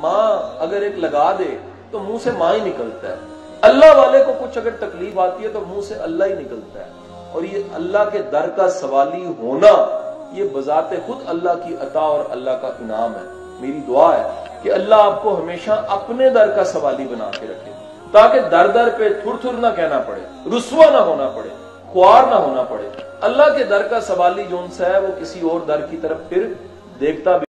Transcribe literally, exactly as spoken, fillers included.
माँ अगर एक लगा दे तो मुंह से माँ ही निकलता है। अल्लाह वाले को कुछ अगर तकलीफ आती है तो मुंह से अल्लाह ही निकलता है। और ये अल्लाह के दर का सवाली होना, ये बजाते खुद अल्लाह की अता और अल्लाह का इनाम है। मेरी दुआ है कि अल्लाह आपको हमेशा अपने दर का सवाली बना के रखे, ताकि दर दर पे थुर थुर ना कहना पड़े, रुस्वा ना होना पड़े, ख्वार ना होना पड़े। अल्लाह के दर का सवाली जो उनसे है वो किसी और दर की तरफ फिर देखता भी